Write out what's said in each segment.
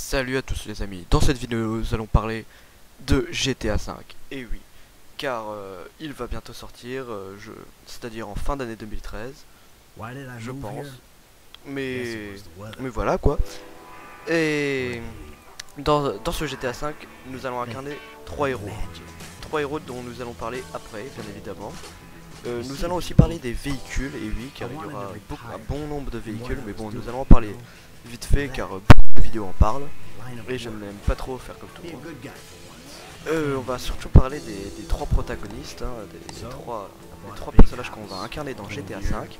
Salut à tous les amis, dans cette vidéo nous allons parler de GTA 5. Et oui, car il va bientôt sortir, c'est-à-dire en fin d'année 2013, je pense. Mais voilà quoi. Et dans ce GTA 5, nous allons incarner trois héros. Trois héros dont nous allons parler après, bien évidemment. Nous allons aussi parler des véhicules, et oui, car il y aura un bon nombre de véhicules, mais bon, nous allons en parler vite fait, car beaucoup de vidéos en parlent, et je n'aime pas trop faire comme tout le monde. On va surtout parler des trois protagonistes, hein, des trois personnages qu'on va incarner dans GTA 5.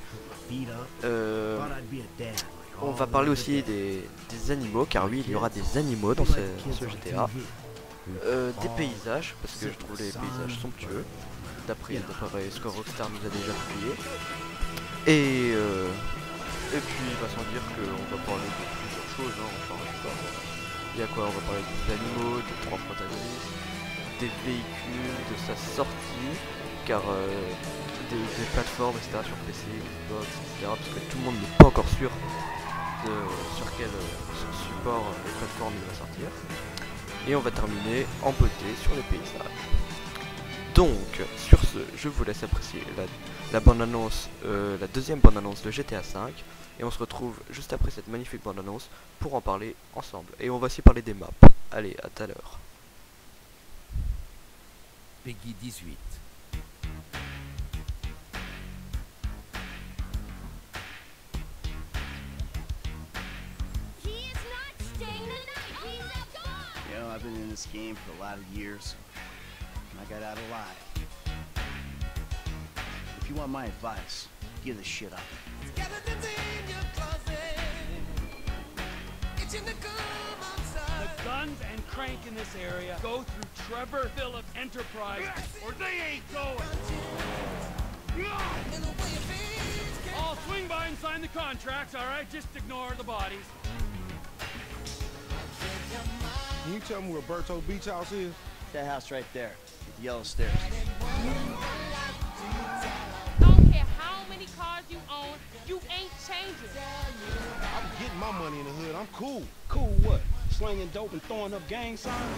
On va parler aussi des animaux, car oui, il y aura des animaux dans ce GTA. Des paysages, parce que je trouve les paysages somptueux, d'après ce que Rockstar nous a déjà publié. Et puis, il va sans dire qu'on va parler de plusieurs choses, hein, enfin, il y a quoi? On va parler des animaux, des trois protagonistes, des véhicules, de sa sortie, car des plateformes, etc. sur PC, Xbox, etc. Parce que tout le monde n'est pas encore sûr de sur quel support et plateforme il va sortir. Et on va terminer en beauté sur les paysages. Donc, sur ce, je vous laisse apprécier la bande-annonce, la deuxième bande-annonce de GTA 5. Et on se retrouve juste après cette magnifique bande-annonce pour en parler ensemble. Et on va aussi parler des maps. Allez, à tout à l'heure. Peggy 18. You know, I've been in this game for a lot of years, and I got out alive. If you want my advice, give this shit up. The guns and crank in this area go through Trevor Phillips Enterprise, or they ain't going. I'll swing by and sign the contracts, all right? Just ignore the bodies. Can you tell me where Berto Beach House is? That house right there, with the yellow stairs. Don't care how many cars you own, you ain't changing. I'm getting my money in the hood. I'm cool. Cool what? Slinging dope and throwing up gang signs?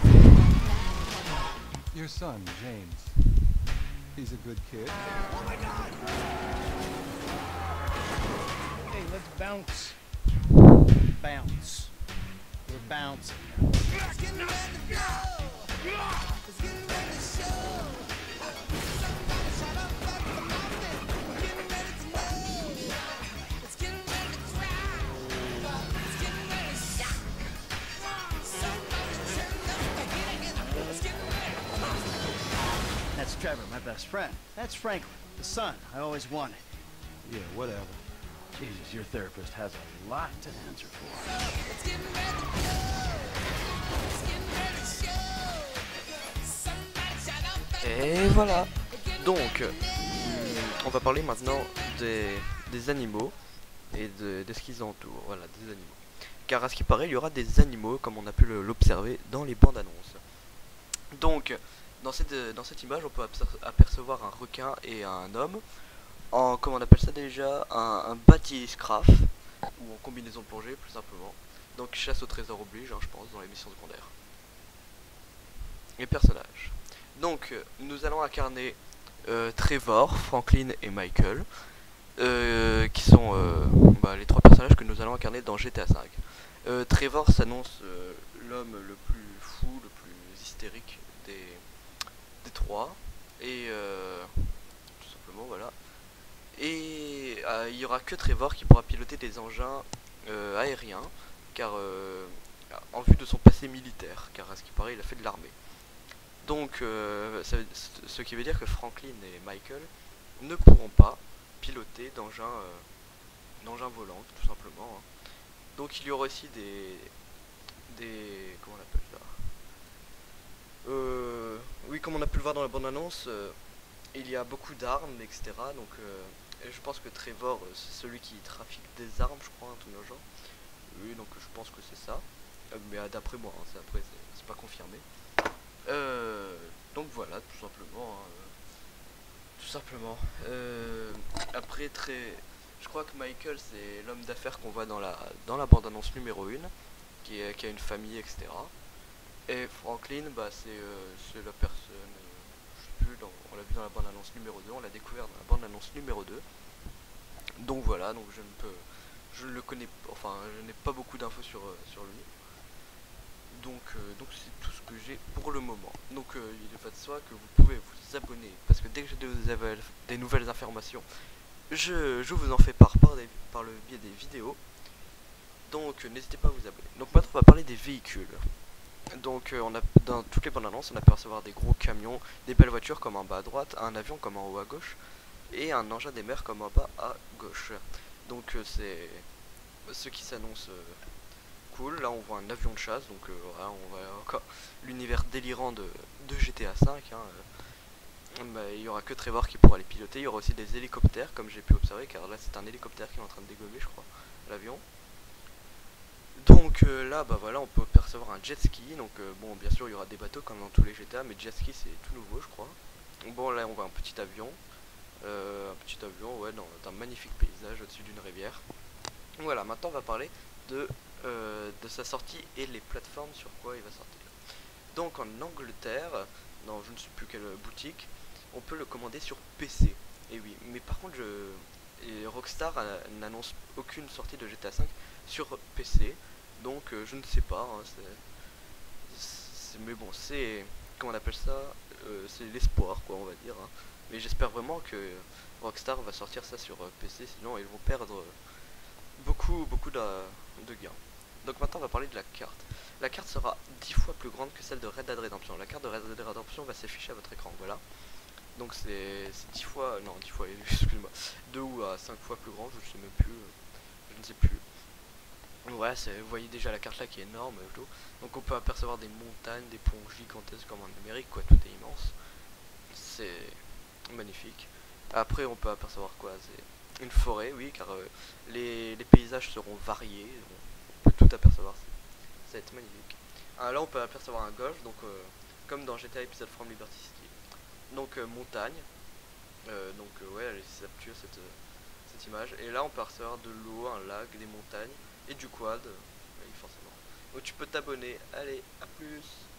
Your son, James. He's a good kid. Hey, let's bounce. Bounce. We're bouncing. That's Trevor, my best friend. That's Franklin, the son I always wanted. Yeah, whatever. Jesus, your therapist has a lot to answer for. Et voilà. Donc, on va parler maintenant des animaux et de ce qu'ils entourent. Voilà, des animaux. Car à ce qui paraît, il y aura des animaux, comme on a pu l'observer dans les bandes annonces. Donc, dans cette image, on peut apercevoir un requin et un homme en, comment on appelle ça déjà, un bathyscaphe, ou en combinaison de plongée, plus simplement. Donc, chasse au trésor oblige, hein, je pense, dans les missions secondaires. Les personnages. Donc, nous allons incarner Trevor, Franklin et Michael, qui sont les trois personnages que nous allons incarner dans GTA 5. Trevor s'annonce l'homme le plus fou, le plus hystérique des trois, et tout simplement voilà. Et il y aura que Trevor qui pourra piloter des engins aériens, car en vue de son passé militaire, car à ce qui paraît il a fait de l'armée. Donc ce qui veut dire que Franklin et Michael ne pourront pas piloter d'engins volants, tout simplement, hein. Donc il y aura aussi comment on appelle ça, oui, comme on a pu le voir dans la bande annonce, il y a beaucoup d'armes, etc. Donc je pense que Trevor c'est celui qui trafique des armes, je crois, un truc dans le genre. Oui, donc je pense que c'est ça, mais d'après moi, hein, après c'est pas confirmé. Donc voilà, tout simplement, hein, tout simplement. Après, je crois que Michael c'est l'homme d'affaires qu'on voit dans la bande annonce numéro 1. qui a une famille, etc. Et Franklin, bah, c'est la personne, je sais plus, on l'a vu dans la bande-annonce numéro 2, on l'a découvert dans la bande-annonce numéro 2. Donc voilà, donc je ne le connais pas, enfin je n'ai pas beaucoup d'infos sur lui. Donc c'est tout ce que j'ai pour le moment. Donc il est fait de soi que vous pouvez vous abonner, parce que dès que j'ai des nouvelles informations, je vous en fais part par le biais des vidéos. Donc n'hésitez pas à vous abonner. Donc maintenant on va parler des véhicules. Donc on a dans toutes les bandes annonces on a pu recevoir des gros camions, des belles voitures comme en bas à droite, un avion comme en haut à gauche, et un engin des mers comme en bas à gauche. Donc c'est ce qui s'annonce cool. Là on voit un avion de chasse, donc voilà, on voit encore l'univers délirant de GTA 5. Bah, il y aura que Trevor qui pourra les piloter. Il y aura aussi des hélicoptères comme j'ai pu observer, car là c'est un hélicoptère qui est en train de dégommer, je crois, l'avion. Donc là bah voilà, on peut percevoir un jet ski. Donc bon, bien sûr il y aura des bateaux comme dans tous les GTA, mais jet ski c'est tout nouveau je crois. Bon là on voit un petit avion, ouais, dans un magnifique paysage au-dessus d'une rivière. Voilà, maintenant on va parler de sa sortie et les plateformes sur quoi il va sortir. Donc en Angleterre, dans je ne sais plus quelle boutique, on peut le commander sur PC. Et oui, mais par contre Rockstar n'annonce aucune sortie de GTA 5 sur PC. Donc je ne sais pas, hein, mais bon, c'est, comment on appelle ça, c'est l'espoir quoi, on va dire, hein. Mais j'espère vraiment que Rockstar va sortir ça sur PC, sinon ils vont perdre beaucoup de gains. Donc maintenant on va parler de la carte. La carte sera 10 fois plus grande que celle de Red Dead Redemption. La carte de Red Dead Redemption va s'afficher à votre écran, voilà. Donc c'est 10 fois, non 10 fois, excuse-moi, 2 ou à 5 fois plus grand, je sais même plus, je ne sais plus. Ouais, vous voyez déjà la carte là qui est énorme et tout. Donc on peut apercevoir des montagnes, des ponts gigantesques comme en Amérique, quoi, tout est immense. C'est magnifique. Après on peut apercevoir quoi, c'est une forêt, oui, car les paysages seront variés, on peut tout apercevoir, ça va être magnifique. Ah, là on peut apercevoir un golf, donc comme dans GTA Episode from Liberty City. Donc montagne, ouais, elle est saptueuse cette image. Et là on peut apercevoir de l'eau, un lac, des montagnes et du quad, oui, forcément. Donc tu peux t'abonner, allez, à plus.